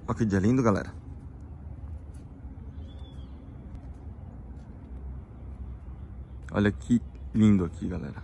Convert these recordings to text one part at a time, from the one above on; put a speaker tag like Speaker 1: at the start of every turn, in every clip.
Speaker 1: Olha que dia lindo, galera. Olha que lindo aqui, galera.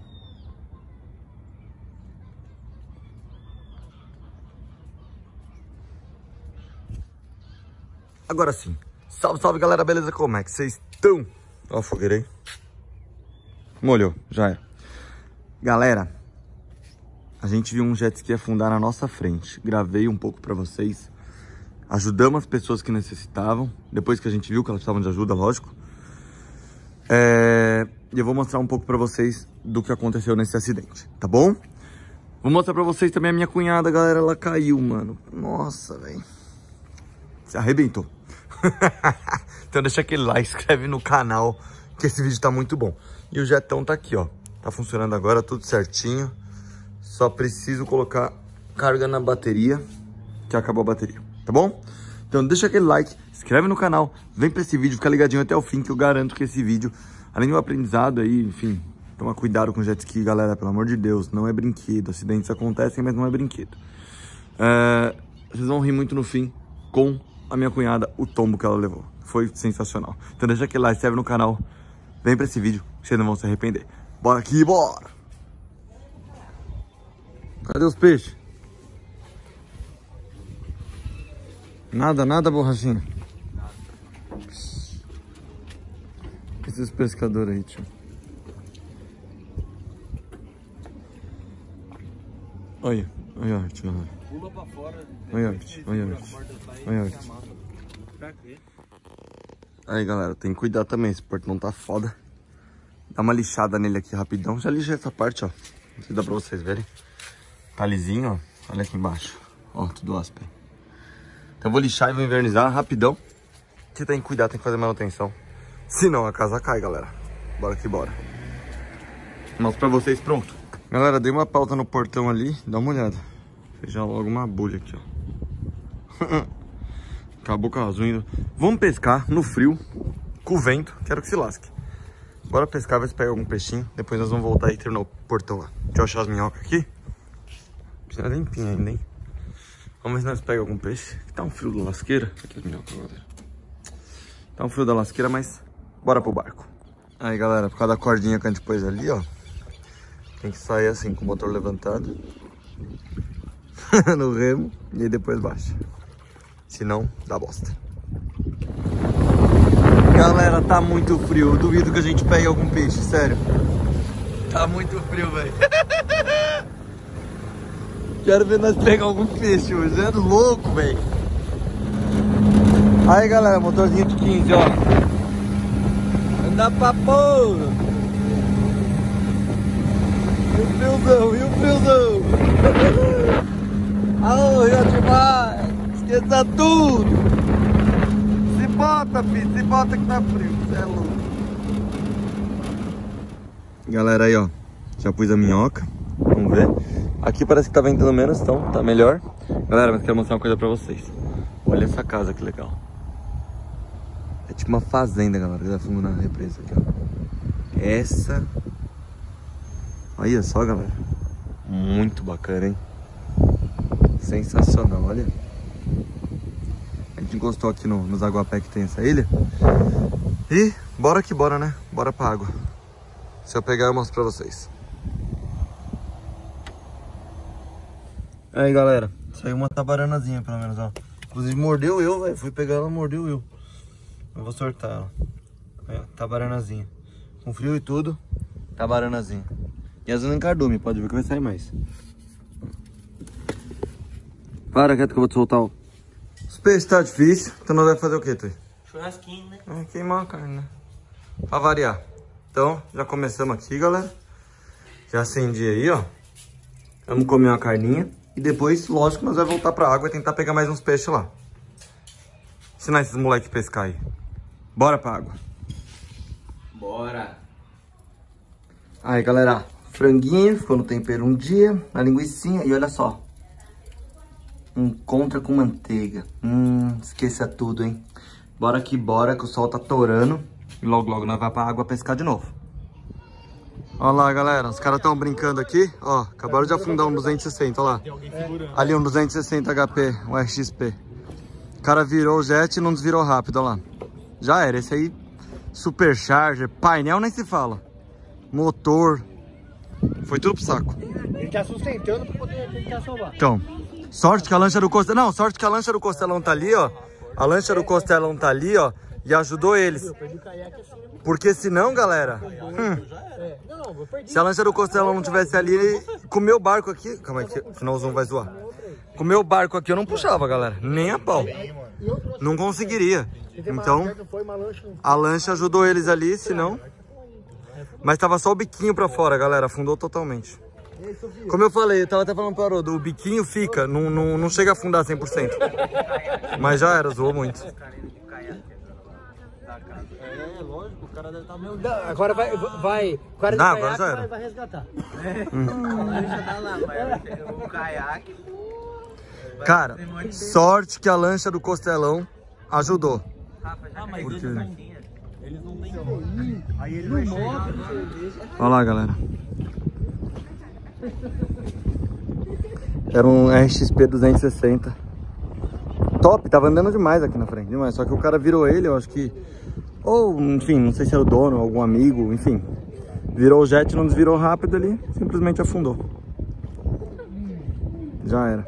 Speaker 1: Agora sim. Salve, salve, galera. Beleza? Como é que vocês estão? Ó, fogueira aí. Molhou, já é. Galera, a gente viu um jet ski afundar na nossa frente. Gravei um pouco pra vocês. Ajudamos as pessoas que necessitavam. Depois que a gente viu que elas precisavam de ajuda, lógico. E eu vou mostrar um pouco pra vocês do que aconteceu nesse acidente, tá bom? Vou mostrar pra vocês também a minha cunhada, galera. Ela caiu, mano. Nossa, velho. Se arrebentou. Então deixa aquele like, inscreve no canal, que esse vídeo tá muito bom. E o jetão tá aqui, ó. Tá funcionando agora, tudo certinho. Só preciso colocar carga na bateria, que acabou a bateria, tá bom? Então deixa aquele like, se inscreve no canal, vem pra esse vídeo, fica ligadinho até o fim, que eu garanto que esse vídeo, além de um aprendizado aí, enfim, toma cuidado com jet ski, galera, pelo amor de Deus, não é brinquedo. Acidentes acontecem, mas não é brinquedo. Vocês vão rir muito no fim com a minha cunhada, o tombo que ela levou. Foi sensacional. Então deixa aquele like, se inscreve no canal, vem pra esse vídeo, que vocês não vão se arrepender. Bora aqui, bora! Cadê os peixes? Nada, nada, borrachinha. Esses pescadores aí, tio. Olha, olha a arte, galera.
Speaker 2: Pula pra fora.
Speaker 1: Olha a arte, olha a arte. Olha a arte. Aí, galera, tem que cuidar também, esse portão tá foda. Dá uma lixada nele aqui rapidão. Já lixei essa parte, ó. Não sei se dá pra vocês verem. Tá lisinho, ó. Olha aqui embaixo. Ó, tudo áspero. Então eu vou lixar e vou invernizar rapidão. Você tem que cuidar, tem que fazer manutenção. Senão a casa cai, galera. Bora que bora. Mostro pra vocês, pronto. Galera, dei uma pauta no portão ali. Dá uma olhada. Fez já logo uma bolha aqui, ó. Acabou com as unhas. Vamos pescar no frio, com o vento. Quero que se lasque. Bora pescar, ver se pega algum peixinho. Depois nós vamos voltar e terminar o portão lá. Deixa eu achar as minhocas aqui. Precisa limpinha ainda, hein? Vamos ver se nós pegamos algum peixe. Tá um frio da lasqueira. Aqui as minhocas, galera. Tá um frio da lasqueira, mas bora pro barco. Aí, galera, por causa da cordinha que a gente pôs ali, ó. Tem que sair assim, com o motor levantado. No remo. E aí depois baixa. Senão, dá bosta. Galera, tá muito frio. Eu duvido que a gente pegue algum peixe, sério. Tá muito frio, velho. Quero ver nós pegar algum peixe hoje. É louco, velho. Aí, galera, motorzinho de 15, ó. Anda pra porra. E o friozão, e o friozão. Alô, Rio demais. Esqueça tudo. Se bota, filho. Se bota que tá frio. Você é louco. Galera, aí, ó. Já pus a minhoca. Vamos ver. Aqui parece que tá ventando menos, então tá melhor. Galera, mas quero mostrar uma coisa pra vocês. Olha essa casa, que legal. É tipo uma fazenda, galera, que tá fundo na represa aqui, ó. Essa... Olha só, galera. Muito bacana, hein? Sensacional, olha. A gente encostou aqui nos aguapé que tem essa ilha. E bora que bora, né? Bora pra água. Se eu pegar, eu mostro pra vocês. Aí, galera, saiu uma tabaranazinha, pelo menos, ó. Inclusive, mordeu eu, velho. Fui pegar ela, mordeu eu. Eu vou sortar ela. Aí, ó, tabaranazinha. Com frio e tudo, tabaranazinha. E essa nem cardume, pode ver que vai sair mais. Para, quieto que eu vou te soltar, ó. Os peixes tá difícil, então nós vamos fazer o quê, Tui?
Speaker 2: Churrasquinho, né?
Speaker 1: Queimar a carne, né? Pra variar. Então, já começamos aqui, galera. Já acendi aí, ó. Vamos comer uma carninha. E depois, lógico, nós vamos voltar pra água e tentar pegar mais uns peixes lá. Ensinar esses moleques a pescar aí. Bora pra água.
Speaker 2: Bora.
Speaker 1: Aí, galera, franguinho, ficou no tempero um dia. A linguicinha, e olha só. Um contra com manteiga. Esqueça tudo, hein. Bora que bora, que o sol tá torando. E logo, logo nós vamos pra água pescar de novo. Olha lá, galera, os caras estão brincando aqui, ó, acabaram de afundar um 260, olha lá. Ali um 260 HP, um RXP. cara virou o jet e não desvirou rápido, olha lá. Já era, esse aí, supercharger, painel nem se fala. Motor, foi tudo pro saco.
Speaker 3: Ele tá sustentando pra poder tentar salvar.
Speaker 1: Então, sorte que a lancha do Costelão... Não, sorte que a lancha do Costelão tá ali, ó. A lancha do Costelão tá ali, ó. E ajudou eles. Porque senão, galera... se a lancha do Costelão não tivesse ali, com o meu barco aqui... Calma aí, senão o zoom vai zoar. Com o meu barco aqui eu não puxava, galera. Nem a pau. Não conseguiria. Então, a lancha ajudou eles ali, senão... Mas tava só o biquinho pra fora, galera. Afundou totalmente. Como eu falei, eu tava até falando pro Haroldo, o biquinho fica, não chega a afundar 100%. Mas já era, zoou muito.
Speaker 3: É, lógico, o cara deve estar meio... Agora vai... O cara
Speaker 1: não, agora já era.
Speaker 3: Vai resgatar.
Speaker 2: O caiaque.
Speaker 1: Cara, sorte que a lancha do Costelão ajudou.
Speaker 2: Mas
Speaker 1: porque...
Speaker 2: eles não têm... Aí ele vai chegar...
Speaker 1: Olha lá, galera. Era um RXP 260. Top, tava andando demais aqui na frente, demais. Só que o cara virou ele, eu acho que... Ou, enfim, não sei se era o dono, algum amigo, enfim. Virou o jet, não desvirou rápido ali, simplesmente afundou. Já era.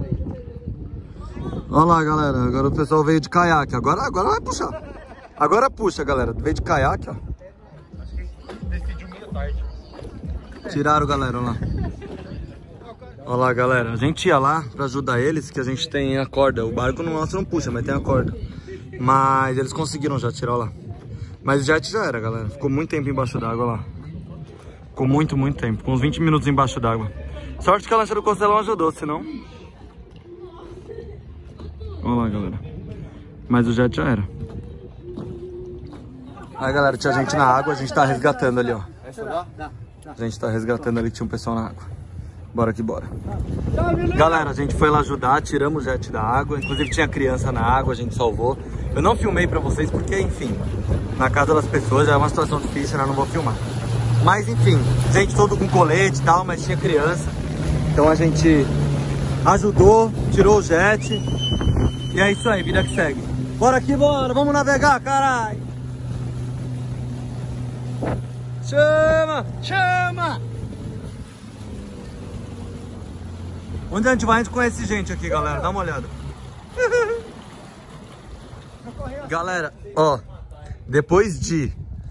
Speaker 1: Olha lá, galera, agora o pessoal veio de caiaque. Agora vai puxar. Agora puxa, galera. Veio de caiaque, ó.
Speaker 3: Decidiu meio tarde.
Speaker 1: Tiraram, galera, olha lá. Olha lá, galera. A gente ia lá pra ajudar eles, que a gente tem a corda. O barco nosso não puxa, mas tem a corda. Mas eles conseguiram já tirar, olha lá. Mas o jet já era, galera. Ficou muito tempo embaixo d'água, olha lá. Ficou muito tempo. Com uns 20 minutos embaixo d'água. Sorte que a lancha do Costelão ajudou, senão... Olha lá, galera. Mas o jet já era. Aí, galera, tinha gente na água, a gente tá resgatando ali, ó. A gente tá resgatando ali, tinha um pessoal na água. Bora que bora. Galera, a gente foi lá ajudar, tiramos o jet da água. Inclusive tinha criança na água, a gente salvou. Eu não filmei pra vocês porque, enfim, na casa das pessoas já é uma situação difícil, né? Eu não vou filmar. Mas, enfim, gente todo com colete e tal, mas tinha criança. Então a gente ajudou, tirou o jet. E é isso aí, vida que segue. Bora que bora, vamos navegar, caralho. Chama, chama. Onde a gente vai, a gente conhece gente aqui, galera. Dá uma olhada. Galera, ó. Depois de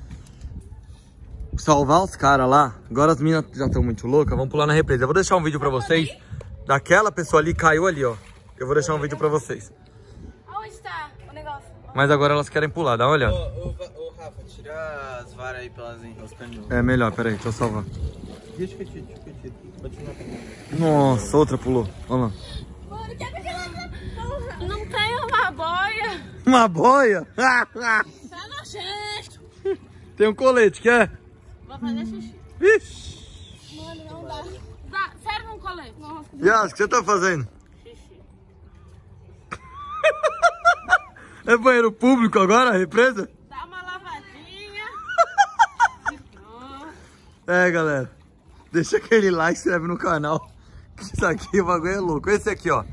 Speaker 1: salvar os caras lá, agora as meninas já estão muito loucas, vamos pular na represa. Eu vou deixar um vídeo pra vocês. Daquela pessoa ali, caiu ali, ó. Eu vou deixar um vídeo pra vocês.
Speaker 4: Onde tá o negócio?
Speaker 1: Mas agora elas querem pular, dá uma olhada.
Speaker 2: Ô, Rafa, tira as varas aí pra elas enroscando.
Speaker 1: É melhor, peraí, deixa eu salvar.
Speaker 2: Deixa que eu tiro. Continua.
Speaker 1: Nossa, outra pulou. Olha lá.
Speaker 4: Não tem uma boia.
Speaker 1: Uma boia?
Speaker 4: Tá nojento.
Speaker 1: Tem um colete, quer?
Speaker 4: Vou fazer xixi.
Speaker 1: Vixe.
Speaker 4: Mano, não dá. Sério, não colete? Nossa.
Speaker 1: Yas, o que você tá fazendo?
Speaker 4: Xixi.
Speaker 1: É banheiro público agora, a represa?
Speaker 4: Dá uma lavadinha.
Speaker 1: É, galera. Deixa aquele like, se inscreve no canal. Isso aqui, o bagulho é louco. Esse aqui, ó.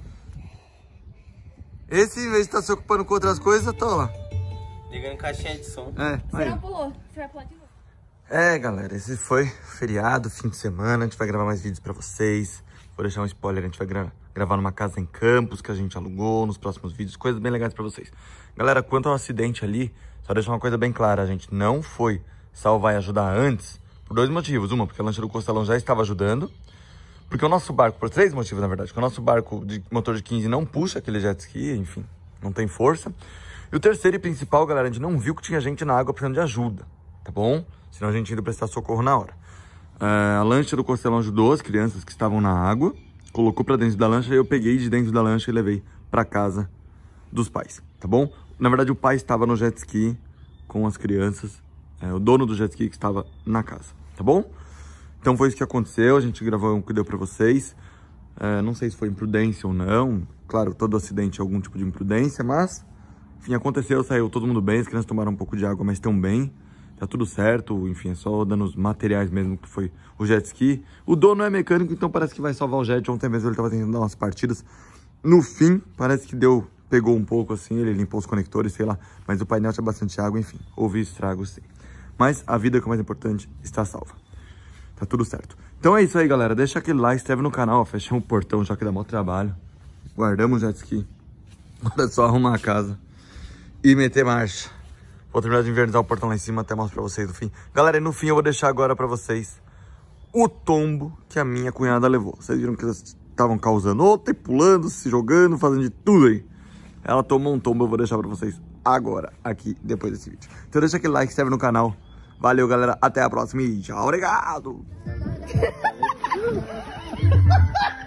Speaker 1: Esse, em vez de estar se ocupando com outras coisas, tá lá.
Speaker 2: Ligando caixinha de som.
Speaker 1: É,
Speaker 4: Você
Speaker 1: aí.
Speaker 4: não pulou. Você vai pular de novo.
Speaker 1: É, galera, esse foi feriado, fim de semana. A gente vai gravar mais vídeos pra vocês. Vou deixar um spoiler, a gente vai gravar numa casa em Campos que a gente alugou nos próximos vídeos. Coisas bem legais pra vocês. Galera, quanto ao acidente ali, só deixar uma coisa bem clara. A gente não foi salvar e ajudar antes por dois motivos. Uma, porque a lancha do Costelão já estava ajudando. Porque o nosso barco, por três motivos, na verdade. Porque o nosso barco de motor de 15 não puxa aquele jet ski, enfim, não tem força. E o terceiro e principal, galera, a gente não viu que tinha gente na água precisando de ajuda, tá bom? Senão a gente ia prestar socorro na hora. A lancha do Costelão ajudou as crianças que estavam na água, colocou pra dentro da lancha e eu peguei de dentro da lancha e levei pra casa dos pais, tá bom? Na verdade, o pai estava no jet ski com as crianças, o dono do jet ski que estava na casa, tá bom? Então foi isso que aconteceu, a gente gravou o que deu pra vocês. Não sei se foi imprudência ou não. Claro, todo acidente é algum tipo de imprudência, mas... Enfim, aconteceu, saiu todo mundo bem, as crianças tomaram um pouco de água, mas estão bem. Tá tudo certo, enfim, é só dando os materiais mesmo, que foi o jet ski. O dono é mecânico, então parece que vai salvar o jet. Ontem mesmo ele tava tentando dar umas partidas. No fim, parece que deu pegou um pouco assim, ele limpou os conectores, sei lá. Mas o painel tinha bastante água, enfim. Houve estrago sim. Mas a vida, que é o mais importante, está salva. Tá tudo certo. Então é isso aí, galera. Deixa aquele like, se inscreve no canal. Ó, fechamos o portão, já que dá maior trabalho. Guardamos o jet ski. Agora é só arrumar a casa e meter marcha. Vou terminar de invernizar o portão lá em cima, até mostro pra vocês no fim. Galera, e no fim eu vou deixar agora pra vocês o tombo que a minha cunhada levou. Vocês viram que eles estavam causando ontem, pulando, se jogando, fazendo de tudo aí. Ela tomou um tombo, eu vou deixar pra vocês agora, aqui, depois desse vídeo. Então deixa aquele like, se inscreve no canal. Valeu, galera. Até a próxima e tchau. Obrigado.